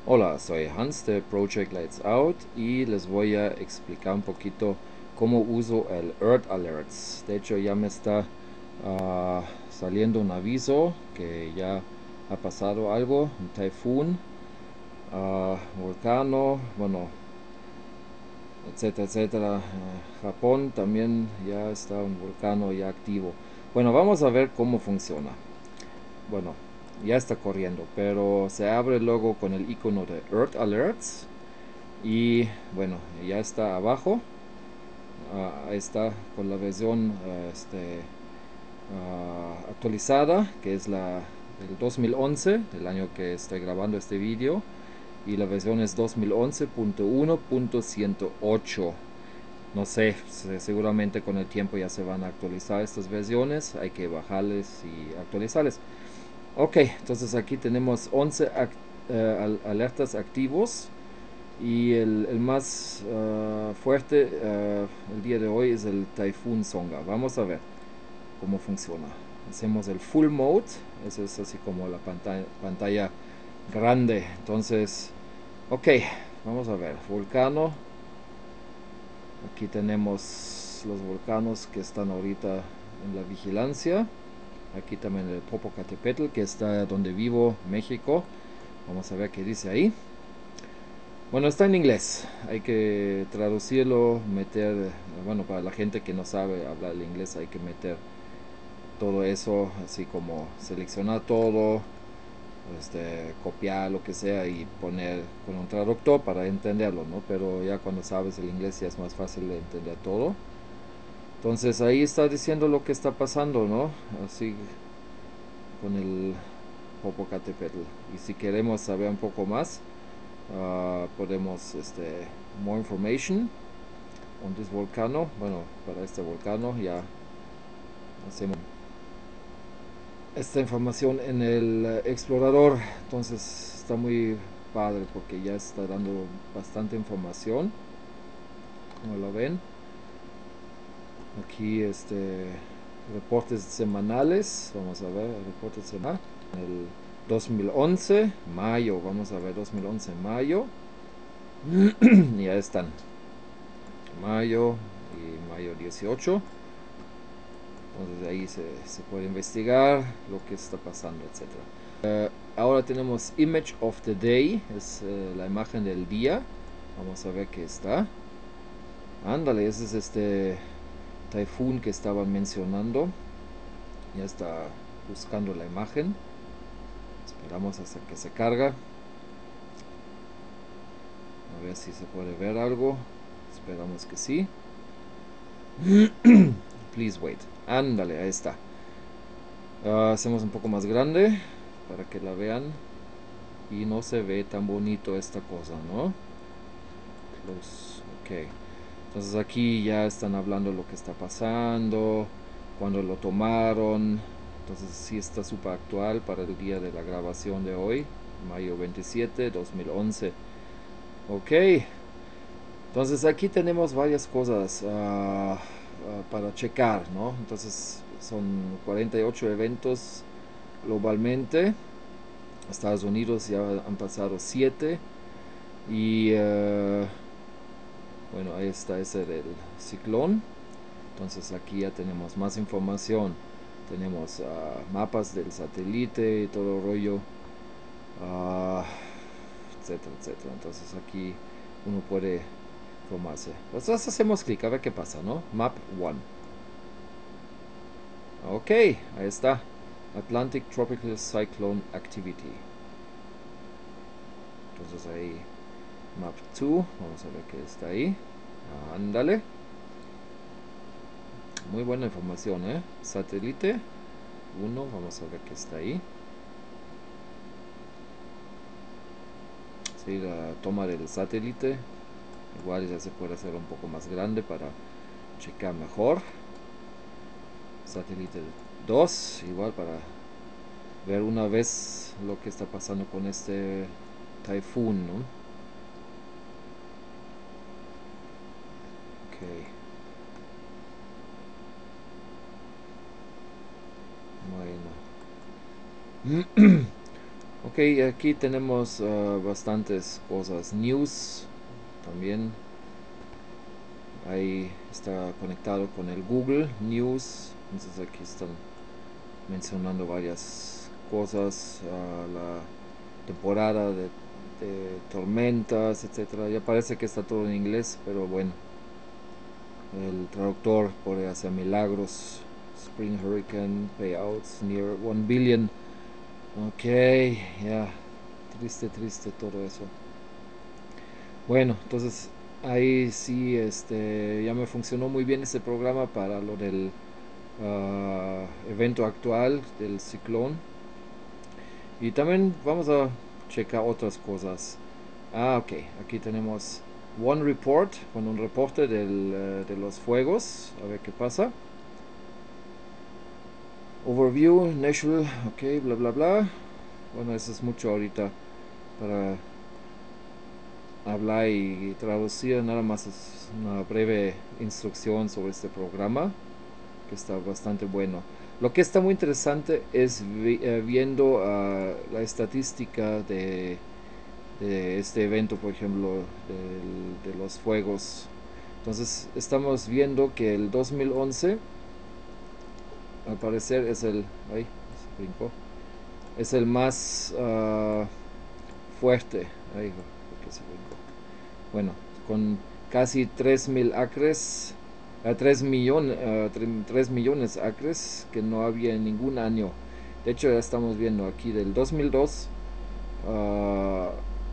Hola, soy Hans de Project Lights Out y les voy a explicar un poquito cómo uso el Earth Alerts. De hecho, ya me está saliendo un aviso que ya ha pasado algo, un typhoon, volcano, bueno, etcétera, etcétera. Japón también ya está un volcán ya activo. Bueno, vamos a ver cómo funciona. Bueno, ya está corriendo, pero se abre luego con el icono de Earth Alerts. Y bueno, ya está abajo. Ahí está con la versión actualizada, que es la del 2011, del año que estoy grabando este vídeo. Y la versión es 2011.1.108. No sé, seguramente con el tiempo ya se van a actualizar estas versiones. Hay que bajarles y actualizarles. Ok, entonces aquí tenemos 11 alertas activos. Y el más fuerte el día de hoy es el Typhoon Songa. Vamos a ver cómo funciona. Hacemos el Full Mode. Eso es así como la pantalla grande. Entonces, ok, vamos a ver. Volcano. Aquí tenemos los volcanos que están ahorita en la vigilancia. Aquí también el Popocatépetl, que está donde vivo, México. Vamos a ver qué dice ahí. Bueno, está en inglés, hay que traducirlo, meter, bueno, para la gente que no sabe hablar el inglés hay que meter todo eso, así como seleccionar todo, copiar lo que sea y poner con un traductor para entenderlo, ¿no? Pero ya cuando sabes el inglés ya es más fácil de entender todo. Entonces ahí está diciendo lo que está pasando, ¿no? Así con el Popocatépetl. Y si queremos saber un poco más, podemos, more information on this volcano. Bueno, para este volcano ya hacemos esta información en el explorador. Entonces está muy padre porque ya está dando bastante información. Como lo ven, aquí reportes semanales. Vamos a ver, reportes semanales. El 2011, mayo, vamos a ver 2011, mayo. Ya están. Mayo y mayo 18. Entonces ahí se puede investigar lo que está pasando, etc. Ahora tenemos Image of the Day, es la imagen del día. Vamos a ver qué está. Ándale, ese es este typhoon que estaban mencionando. Ya está buscando la imagen. Esperamos hasta que se carga. A ver si se puede ver algo. Esperamos que sí. Please wait. Ándale, ahí está. Hacemos un poco más grande para que la vean. Y no se ve tan bonito esta cosa, ¿no? Close. Ok. Entonces aquí ya están hablando lo que está pasando, cuando lo tomaron. Entonces sí está súper actual para el día de la grabación de hoy, mayo 27, 2011. Ok. Entonces aquí tenemos varias cosas para checar, ¿no? Entonces son 48 eventos globalmente. Estados Unidos ya han pasado 7. Y bueno, ahí está ese del ciclón. Entonces aquí ya tenemos más información. Tenemos mapas del satélite y todo el rollo, uh, etcétera, etcétera. Entonces aquí uno puede informarse. Entonces hacemos clic a ver qué pasa, ¿no? Map 1. Ok, ahí está. Atlantic Tropical Cyclone Activity. Entonces ahí Map 2. Vamos a ver qué está ahí. Ándale. Muy buena información, ¿eh? Satélite 1. Vamos a ver qué está ahí. Sí, la toma del satélite. Igual ya se puede hacer un poco más grande para checar mejor. Satélite 2. Igual para ver una vez lo que está pasando con este typhoon, ¿no? Ok. Bueno. Ok, aquí tenemos bastantes cosas. News también. Ahí está conectado con el Google News. Entonces aquí están mencionando varias cosas. La temporada de tormentas, etcétera. Ya parece que está todo en inglés, pero bueno. El traductor puede hacer milagros. Spring Hurricane payouts near 1 billion. Ok, ya. Triste, triste todo eso. Bueno, entonces ahí sí, ya me funcionó muy bien ese programa para lo del evento actual del ciclón. Y también vamos a checar otras cosas. Ok, aquí tenemos One Report, con un reporte de los fuegos. A ver qué pasa. Overview, National, ok, bla bla bla. Bueno, eso es mucho ahorita para hablar y traducir. Nada más es una breve instrucción sobre este programa que está bastante bueno. Lo que está muy interesante es viendo la estadística de este evento, por ejemplo, de los fuegos. Entonces estamos viendo que el 2011 al parecer es el... Ay, se brincó. Es el más fuerte. Ay, ¿por qué se brincó? Bueno, con casi 3.000 acres, 3 millones de acres que no había en ningún año. De hecho, ya estamos viendo aquí del 2002, uh,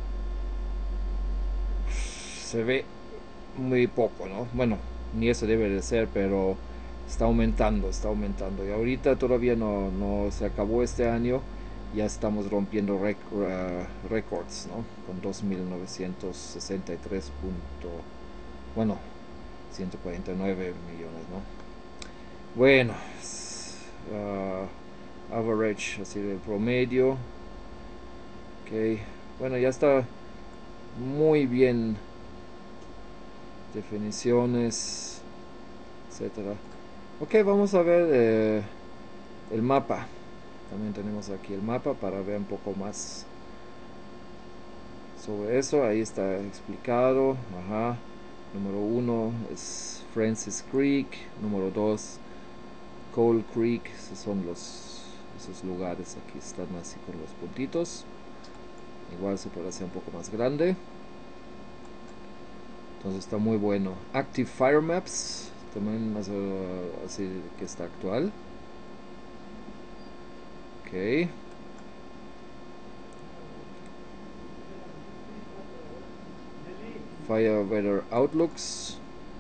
se ve muy poco, ¿no? Bueno, ni eso debe de ser, pero está aumentando, está aumentando. Y ahorita todavía no se acabó este año, ya estamos rompiendo récords, ¿no? Con 2.963 bueno, 149 millones, ¿no? Bueno, average, así el promedio. Ok, bueno, ya está muy bien. Definiciones, etcétera. Ok, vamos a ver el mapa. También tenemos aquí el mapa para ver un poco más sobre eso. Ahí está explicado. Ajá. Número 1 es Francis Creek. Número 2 Coal Creek. Esos son esos lugares. Aquí están así con los puntitos. Igual se puede hacer un poco más grande. Entonces está muy bueno. Active Fire Maps. También así que está actual. Ok. Fire Weather Outlooks.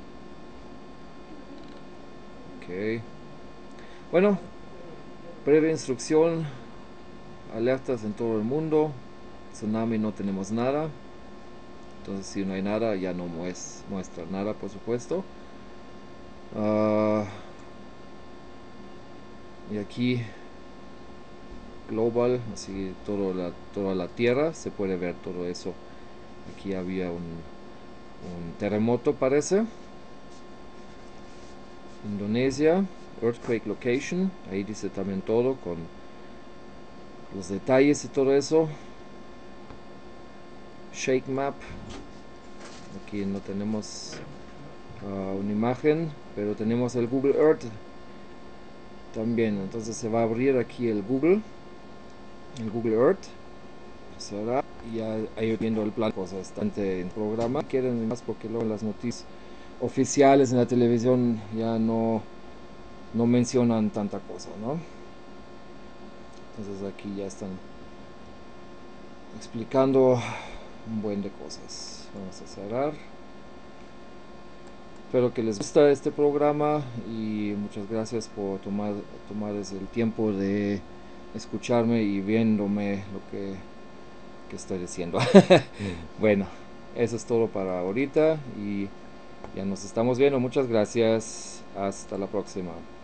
Ok. Bueno, breve instrucción. Alertas en todo el mundo. Tsunami no tenemos nada. Entonces si no hay nada ya no muestra nada, por supuesto. Y aquí global, así toda la tierra, se puede ver todo eso. Aquí había un terremoto parece. Indonesia, earthquake location, ahí dice también todo con los detalles y todo eso. Shake map, aquí no tenemos una imagen, pero tenemos el Google Earth también. Entonces se va a abrir aquí el Google Earth. Será ya ahí viendo el plan, cosas bastante en programa. Quieren más porque luego las noticias oficiales en la televisión ya no mencionan tanta cosa, ¿no? Entonces aquí ya están explicando un buen de cosas. Vamos a cerrar. Espero que les guste este programa y muchas gracias por tomar el tiempo de escucharme y viéndome lo que estoy diciendo. Bueno, eso es todo para ahorita y ya nos estamos viendo. Muchas gracias. Hasta la próxima.